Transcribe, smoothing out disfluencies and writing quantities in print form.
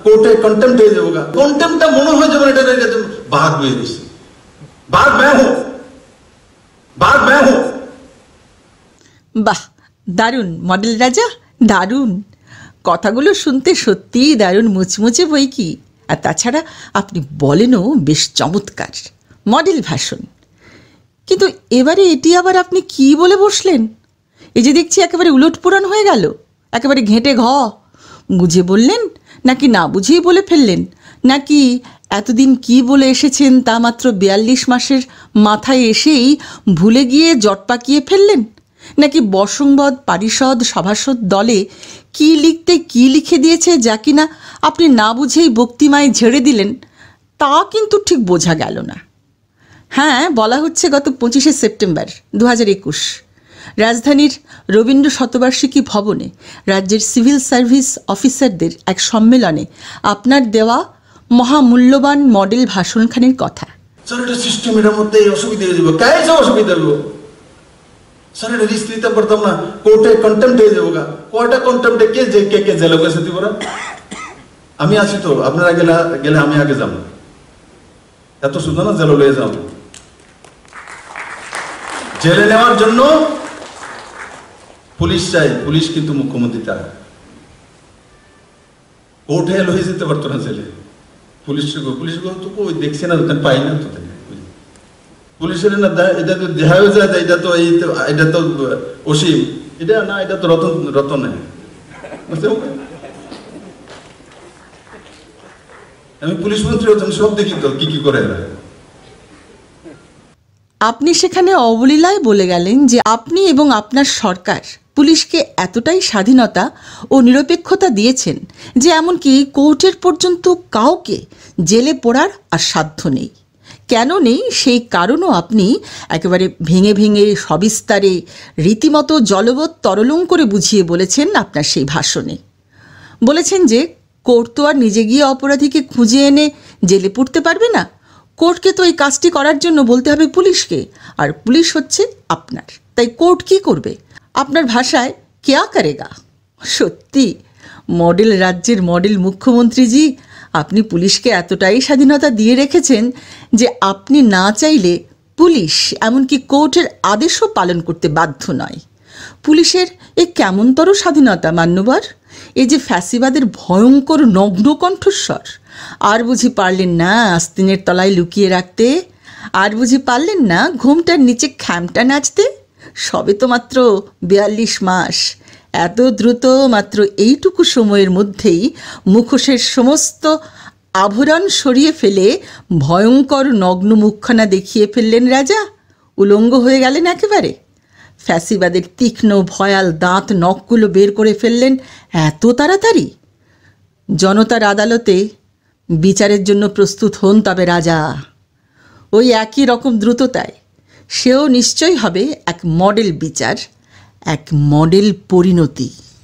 কোর্টে কন্টেম্প্ট হয়ে যাবো। কন্টেম্পটা মনে হয় যেমন এটা বাঘ হয়ে গেছে, বাঘ मैं हूं, বাঘ मैं हूं। বাহ, দারুণ মডেল রাজা, দারুণ। কথাগুলো শুনতে সত্যিই দারুণ মুচমুচে বই কি। আর তাছাড়া আপনি বলেনও বেশ চমৎকার, মডেল ভাষণ। কিন্তু এবারে এটি আবার আপনি কি বলে বসলেন? এই যে দেখছি একেবারে উলটপুরন হয়ে গেল, একেবারে ঘেঁটে বুঝে বললেন নাকি না বুঝেই বলে ফেললেন, নাকি এতদিন কি বলে এসেছেন তা মাত্র 42 মাসের মাথায় এসেই ভুলে গিয়ে জট পাকিয়ে ফেললেন, নাকি বসংবদ পারিষদ সভাসদ দলে কি লিখতে কি লিখে দিয়েছে যা কিনা আপনি না বুঝেই বক্তিমায় ঝেড়ে দিলেন, তা কিন্তু ঠিক বোঝা গেল না। হ্যাঁ, বলা হচ্ছে গত 25শে সেপ্টেম্বর 2021 রাজধানীর রবীন্দ্র শতবার্ষিকী ভবনে রাজ্যের সিভিল সার্ভিস অফিসারদের এক সম্মেলনে আপনার দেওয়া মহামূল্যবান মডেল ভাষণখানির কথা। স্যার এটা সিস্টেমের মধ্যে অসুবিধা হয়ে যাবো। কাই যে অসুবিধা হলো স্যার, এটা রিস্ক নিতে পারতাম না, কোর্টে কন্টেম্প্ট হয়ে যাবো। কয়টা কন্টেম্প্টে কে জেলে গেছে দিবরা? আমি আছি তো, আপনারা গেলে আমি আগে যাবো। এত শুধু না জেলে লয়ে যাবো। জেলে নেওয়ার জন্য পুলিশ চাই, পুলিশ কিন্তু মুখ্যমন্ত্রী চায়। কোর্টে লয়ে যেতে পারতো না জেলে। পুলিশ তো ওই দেখছে না, পাই না তো পুলিশের না, এটা তো দেখা যায়, এটা তো অসীম, এটা না, এটা তো রতন আমি পুলিশ মন্ত্রী হতাম, সব দেখি তো কি করে এরা। আপনি সেখানে অবলীলায় বলে গেলেন যে আপনি এবং আপনার সরকার পুলিশকে এতটাই স্বাধীনতা ও নিরপেক্ষতা দিয়েছেন যে এমনকি কোর্টের পর্যন্ত কাউকে জেলে পোড়ার আর সাধ্য নেই। কেন নেই সেই কারণও আপনি একেবারে ভেঙে ভেঙে সবিস্তারে রীতিমতো জলবৎ তরলং করে বুঝিয়ে বলেছেন আপনার সেই ভাষণে। বলেছেন যে কোর্ট তো আর নিজে গিয়ে অপরাধীকে খুঁজে এনে জেলে পুরতে পারবে না, কোর্টকে তো এই কাজটি করার জন্য বলতে হবে পুলিশকে, আর পুলিশ হচ্ছে আপনার। তাই কোর্ট কি করবে? আপনার ভাষায় কেয়া করেগা। সত্যি মডেল রাজ্যের মডেল মুখ্যমন্ত্রীজি, আপনি পুলিশকে এতটাই স্বাধীনতা দিয়ে রেখেছেন যে আপনি না চাইলে পুলিশ এমনকি কোর্টের আদেশও পালন করতে বাধ্য নয়। পুলিশের এ কেমনতর স্বাধীনতা মান্যবর! এই যে ফ্যাসিবাদের ভয়ঙ্কর নগ্ন কণ্ঠস্বর, আর বুঝি পারলেন না আস্তিনের তলায় লুকিয়ে রাখতে? আর বুঝি পারলেন না ঘুমটার নিচে খ্যামটা নাচতে? সবে তো মাত্র 42 মাস, এত দ্রুত মাত্র এইটুকু সময়ের মধ্যেই মুখোশের সমস্ত আভরণ সরিয়ে ফেলে ভয়ঙ্কর নগ্ন মুখখানা দেখিয়ে ফেললেন রাজা, উলঙ্গ হয়ে গেলেন একেবারে। ফ্যাসিবাদের তীক্ষ্ণ ভয়াল দাঁত নখগুলো বের করে ফেললেন এত তাড়াতাড়ি। জনতার আদালতে বিচারের জন্য প্রস্তুত হন তবে রাজা, ওই একই রকম দ্রুততায়। সেও নিশ্চয়ই হবে এক মডেল বিচার, এক মডেল পরিণতি।